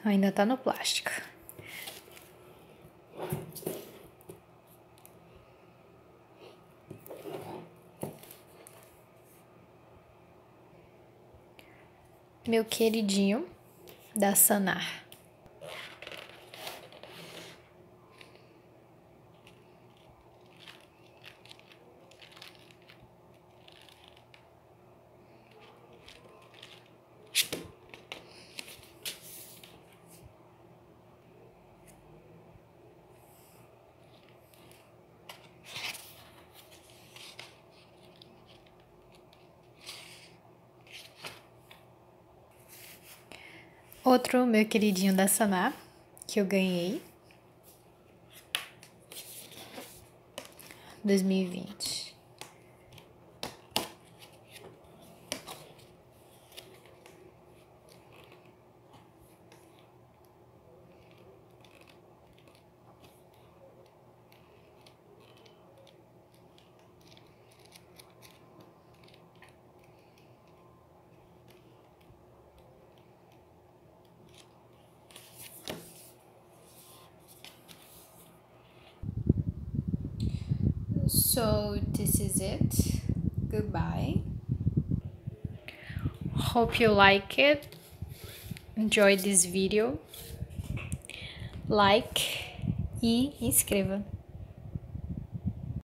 Ainda tá no plástico. Meu queridinho da Sanar. Outro meu queridinho da Sanar, que eu ganhei. 2020. So this is it. Goodbye. Hope you like it. Enjoy this video. Like e inscreva.